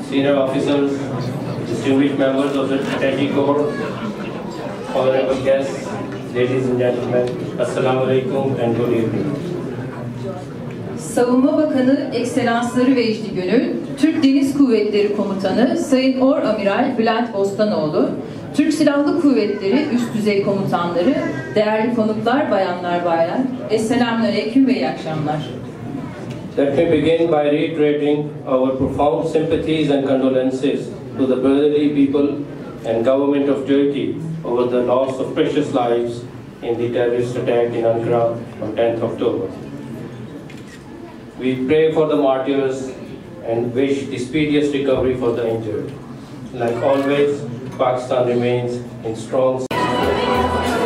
senior officers, distinguished members of the Strategic Corps, honorable guests, ladies and gentlemen, Assalamu alaikum and good evening. Savunma Bakanı Ekselansları Vecdi Gönül, Türk Deniz Kuvvetleri Komutanı Sayın Oramiral Bülent Bostanoğlu, Türk Silahlı Kuvvetleri Üst Düzey Komutanları, değerli konuklar, bayanlar, baylar, Esselamualeyküm ve iyi akşamlar. Let me begin by reiterating our profound sympathies and condolences to the brotherly people and government of Turkey over the loss of precious lives in the terrorist attack in Ankara on 10th October. We pray for the martyrs and wish the speediest recovery for the injured. Like always, Pakistan remains in strong